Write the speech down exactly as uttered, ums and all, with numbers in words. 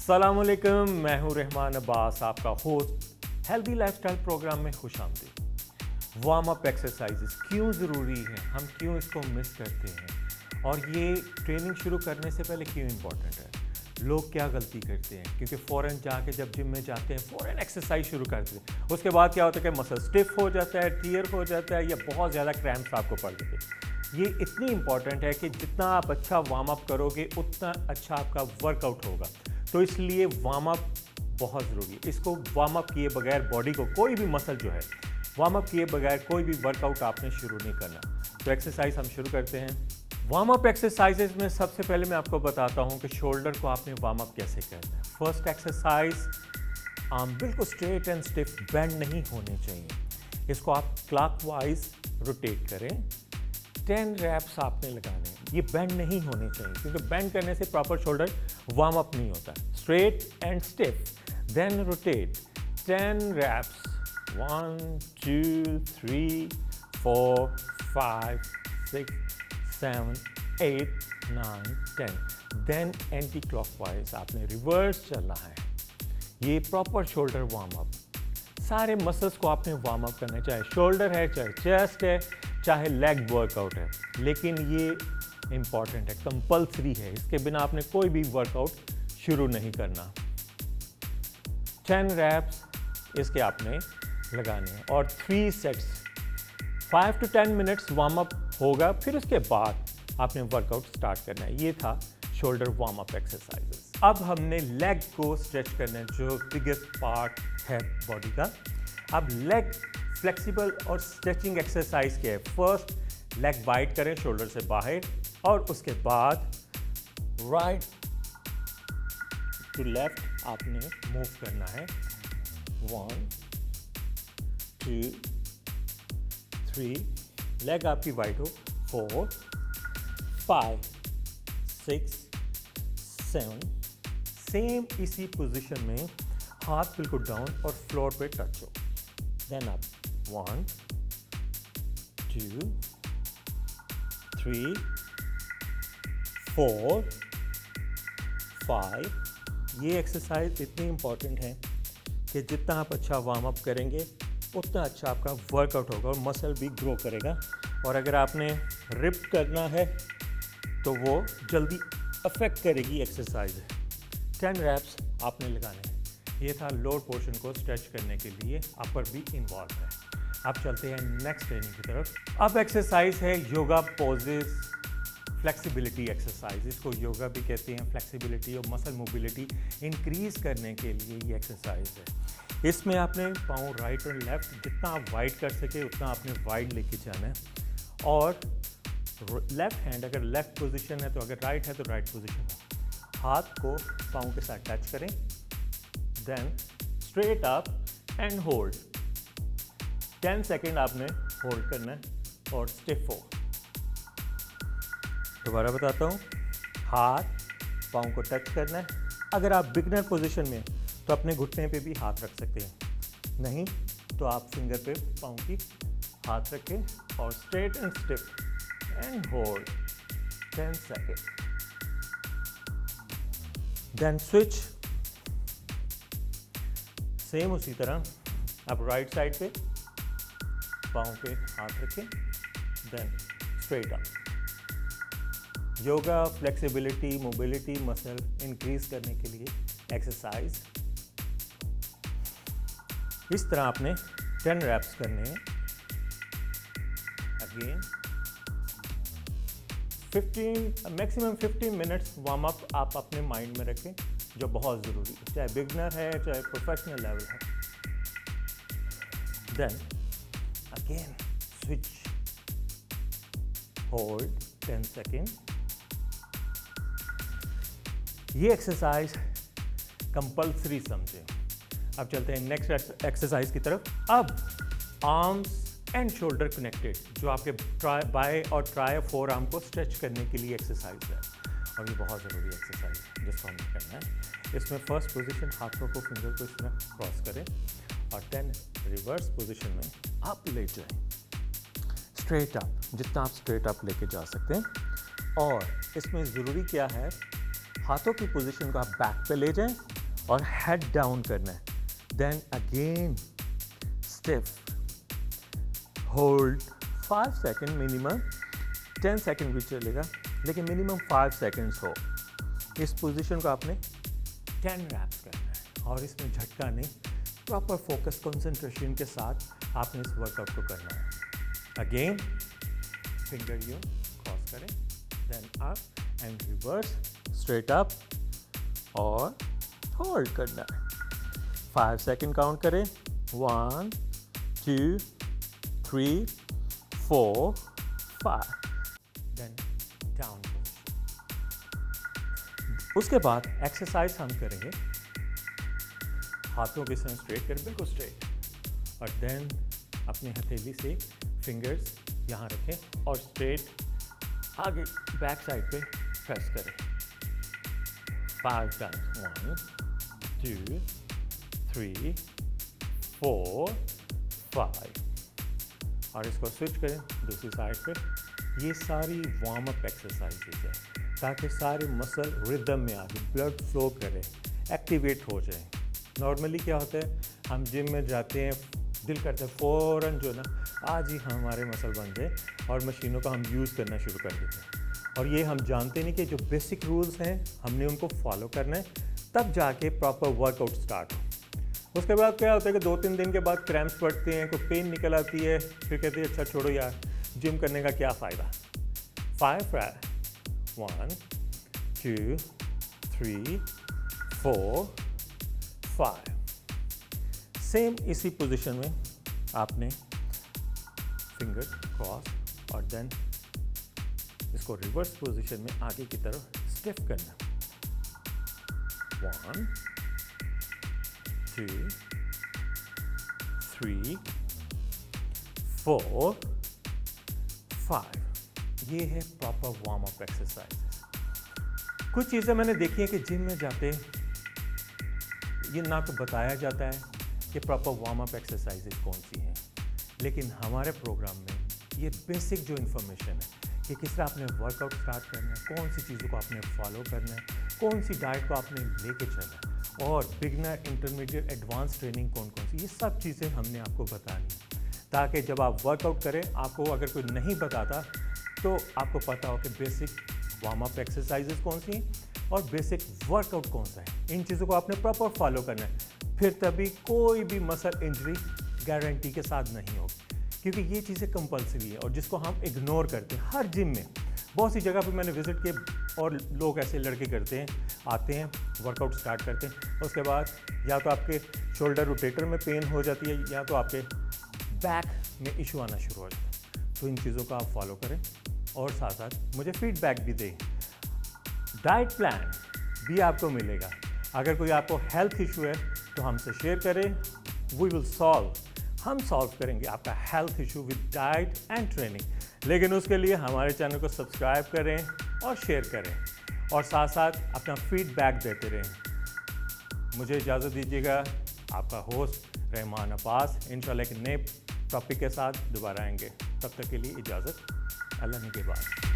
अस्सलामुअलैकुम, मैं हूं रहमान अब्बास, आपका होस्ट। हेल्दी लाइफस्टाइल प्रोग्राम में खुश आमदीद। वार्म अप एक्सरसाइजेस क्यों ज़रूरी है, हम क्यों इसको मिस करते हैं और ये ट्रेनिंग शुरू करने से पहले क्यों इम्पॉर्टेंट है। लोग क्या गलती करते हैं, क्योंकि फ़ौरन जाके जब जिम में जाते हैं फ़ौरन एक्सरसाइज शुरू करते हैं, उसके बाद क्या होता है कि मसल स्टिफ हो जाता है, टीयर हो जाता है या बहुत ज़्यादा क्रैम्प्स आपको पड़ जाते हैं। ये इतनी इंपॉर्टेंट है कि जितना आप अच्छा वार्म अप करोगे उतना अच्छा आपका वर्कआउट होगा। तो इसलिए वार्म अप बहुत ज़रूरी है। इसको वार्म अप किए बगैर बॉडी को कोई भी मसल जो है वार्म अप किए बगैर कोई भी वर्कआउट आपने शुरू नहीं करना। तो एक्सरसाइज हम शुरू करते हैं। वार्म अप एक्सरसाइजेज में सबसे पहले मैं आपको बताता हूं कि शोल्डर को आपने वार्म अप कैसे करना है। फर्स्ट एक्सरसाइज, आर्म बिल्कुल स्ट्रेट एंड स्टिफ, बेंड नहीं होने चाहिए। इसको आप क्लॉकवाइज रोटेट करें। टेन रैप्स आपने लगाने हैं। ये बेंड नहीं होने चाहिए, क्योंकि बेंड करने से प्रॉपर शोल्डर वार्म अप नहीं होता। Straight and stiff, then rotate. Ten reps, one two three four five six seven eight nine ten. Then anti clockwise आपने रिवर्स चलना है। ये प्रॉपर शोल्डर वार्म अप। सारे मसल्स को आपने वार्म अप करना है, चाहे शोल्डर है, चाहे चेस्ट है, चाहे लेग वर्कआउट है। लेकिन ये इंपॉर्टेंट है, कंपल्सरी है। इसके बिना आपने कोई भी वर्कआउट शुरू नहीं करना। टेन रैप्स इसके आपने लगाने हैं और three sets, five to ten minutes warm up होगा, फिर उसके बाद आपने वर्कआउट स्टार्ट करना है। ये था शोल्डर वार्म अप एक्सरसाइजेस। अब हमने लेग को स्ट्रेच करना है, जो बिगेस्ट पार्ट है बॉडी का। अब लेग फ्लेक्सिबल और स्ट्रेचिंग एक्सरसाइज के है। फर्स्ट लेग वाइड करें शोल्डर से बाहर और उसके बाद राइट टू लेफ्ट आपने मूव करना है। वन टू थ्री, लेग आपकी वाइड हो। Four five six seven, same इसी पोजीशन में हाथ बिल्कुल डाउन और फ्लोर पे टच हो। देन आप one two three four five. ये एक्सरसाइज इतनी इम्पॉर्टेंट है कि जितना आप अच्छा वार्म अप करेंगे उतना अच्छा आपका वर्कआउट होगा और मसल भी ग्रो करेगा। और अगर आपने रिप करना है तो वो जल्दी अफेक्ट करेगी एक्सरसाइज। टेन रैप्स आपने लगाने हैं। ये था लोअर पोर्शन को स्ट्रेच करने के लिए, अपर भी इन्वॉल्व है। अब चलते हैं नेक्स्ट ट्रेनिंग की तरफ। अब एक्सरसाइज है योगा पोजेस फ्लेक्सिबिलिटी एक्सरसाइज। इसको योगा भी कहते हैं। फ्लेक्सिबिलिटी और मसल मोबिलिटी इंक्रीज करने के लिए ये एक्सरसाइज है। इसमें आपने पाँव राइट और लेफ्ट जितना आप वाइड कर सके उतना आपने वाइड लेके जाना है। और लेफ्ट हैंड अगर लेफ्ट पोजीशन है तो अगर राइट है तो राइट पोजीशन है। हाथ को पाँव के साथ टच करें, then straight up and hold. Ten second आपने होल्ड करना है और स्टिफ हो। दोबारा बताता हूँ, हाथ पाँव को टच करना है। अगर आप बिगनर पोजीशन में तो अपने घुटने पे भी हाथ रख सकते हैं, नहीं तो आप फिंगर पे पाँव की हाथ रखें और straight and stiff and hold ten second. Then switch, same उसी तरह आप राइट साइड पे पाँव पे हाथ रखें, then straight up. Yoga flexibility mobility muscle increase करने के लिए एक्सरसाइज। इस तरह आपने टेन रैप्स करने हैं। Again fifteen, maximum fifteen minutes warm up आप अपने माइंड में रखें, जो बहुत ज़रूरी है, चाहे बिगनर है चाहे प्रोफेशनल लेवल है। Then again switch, hold ten second. ये एक्सरसाइज कंपल्सरी समझें। अब चलते हैं नेक्स्ट एक्सरसाइज की तरफ। अब आर्म्स एंड शोल्डर कनेक्टेड, जो आपके ट्राई बाय और ट्राई फोर आर्म को स्ट्रेच करने के लिए एक्सरसाइज है और ये बहुत ज़रूरी एक्सरसाइज है जिसको हमें करना है। इसमें फर्स्ट पोजीशन, हाथों को फिंगर को इस तरह क्रॉस करें और टेन रिवर्स पोजीशन में आप ले जाएं, स्ट्रेट अप, जितना आप स्ट्रेट अप लेके जा सकते हैं। और इसमें ज़रूरी क्या है, हाथों की पोजीशन को आप बैक पे ले जाएं और हेड डाउन करना है, then again stiff, hold five second minimum, ten second भी चलेगा लेकिन मिनिमम फाइव सेकेंड्स हो। इस पोजीशन को आपने टेन रैप्स करना है और इसमें झटका नहीं, प्रॉपर फोकस कंसंट्रेशन के साथ आपने इस वर्कआउट को करना है। अगेन फिंगर यू क्रॉस करें, then up and reverse, straight up और होल्ड करना है। फाइव सेकेंड काउंट करें, one two three four five, then down. उसके बाद एक्सरसाइज हम करेंगे हाथों के साथ स्ट्रेट करें, बिल्कुल स्ट्रेट, और देन अपने हथेली से फिंगर्स यहाँ रखें और स्ट्रेट आगे बैक साइड पे प्रेस करें। Five times, one two three four five, और इसको स्विच करें दूसरी साइड पे। ये सारी वार्म अप एक्सरसाइजेज है ताकि सारे मसल रिदम में आके ब्लड फ्लो करे, एक्टिवेट हो जाए। नॉर्मली क्या होता है, हम जिम में जाते हैं, दिल करता है फ़ौरन जो ना आज ही हमारे मसल बन जाए और मशीनों का हम यूज़ करना शुरू कर देते हैं, और ये हम जानते नहीं कि जो बेसिक रूल्स हैं हमने उनको फॉलो करना है, तब जाके प्रॉपर वर्कआउट स्टार्ट हो। उसके बाद क्या होता है कि दो तीन दिन के बाद क्रैम्प्स पड़ते हैं, कोई पेन निकल आती है, फिर कहते हैं अच्छा छोड़ो यार, जिम करने का क्या फ़ायदा। Five rep, one two three four five. Same इसी पोजीशन में आपने फिंगर क्रॉस और देन इसको रिवर्स पोजीशन में आगे की तरफ स्टिफ करना। One two three four five. ये है प्रॉपर वार्म अप एक्सरसाइजेस। कुछ चीज़ें मैंने देखी हैं कि जिम में जाते ये ना तो बताया जाता है कि प्रॉपर वार्म अप एक्सरसाइजेज कौन सी हैं, लेकिन हमारे प्रोग्राम में ये बेसिक जो इन्फॉर्मेशन है कि किस तरह आपने वर्कआउट स्टार्ट करना है, कौन सी चीज़ों को आपने फॉलो करना है, कौन सी डाइट को आपने लेके चलना है, और बिगनर, इंटरमीडिएट, एडवांस ट्रेनिंग कौन कौन सी, ये सब चीज़ें हमने आपको बतानी है ताकि जब आप वर्कआउट करें, आपको अगर कोई नहीं बताता तो आपको पता हो कि बेसिक वार्म अप एक्सरसाइजेज कौन सी हैं और बेसिक वर्कआउट कौन सा है। इन चीज़ों को आपने प्रॉपर फॉलो करना है, फिर तभी कोई भी मसल इंजरी गारंटी के साथ नहीं होगी, क्योंकि ये चीज़ें कंपलसरी है और जिसको हम इग्नोर करते हैं। हर जिम में बहुत सी जगह पे मैंने विज़िट किए और लोग ऐसे लड़के करते हैं, आते हैं, वर्कआउट स्टार्ट करते हैं, उसके बाद या तो आपके शोल्डर रोटेटर में पेन हो जाती है या तो आपके बैक में इशू आना शुरू हो जाता है। तो इन चीज़ों का आप फॉलो करें और साथ साथ मुझे फीडबैक भी दें। डाइट प्लान भी आपको मिलेगा। अगर कोई आपको हेल्थ इशू है तो हमसे शेयर करें, वी विल सॉल्व, हम सॉल्व करेंगे आपका health issue with diet and training. लेकिन उसके लिए हमारे चैनल को सब्सक्राइब करें और शेयर करें और साथ साथ अपना फीडबैक देते रहें। मुझे इजाज़त दीजिएगा, आपका होस्ट रहमान अब्बास। इंशाल्लाह एक नए टॉपिक के साथ दोबारा आएंगे, तब तक के लिए इजाज़त, अल्लाह ने के बाद।